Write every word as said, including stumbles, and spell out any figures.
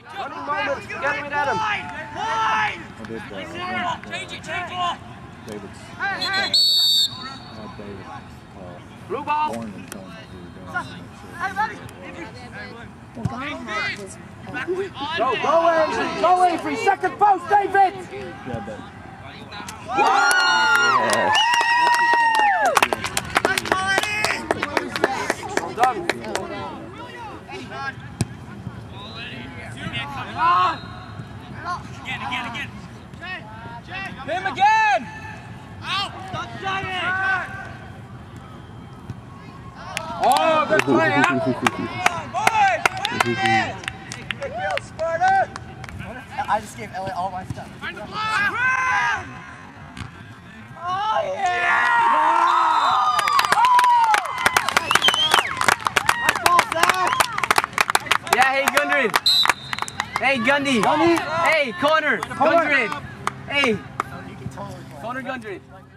Running moment. Get it at him. I did that. Change it, change it. David's. Hey, hey. Uh, David. Uh, Blue ball. Lauren and Tony were doing it. Hey, buddy. Go, go, Avery. Go, Avery. Second post, David. Yeah, but. Wow. Well done. Again, again, again. Him again. Out. Stop shooting. Oh, good play, huh? Boys, win it. Good field, Sparta. I just gave Elliot all my stuff. Oh, yeah! Yeah, hey, Gundred. Hey, Gundy. Gundy. Hey, Connor. Gundred. Hey. Connor Gundred.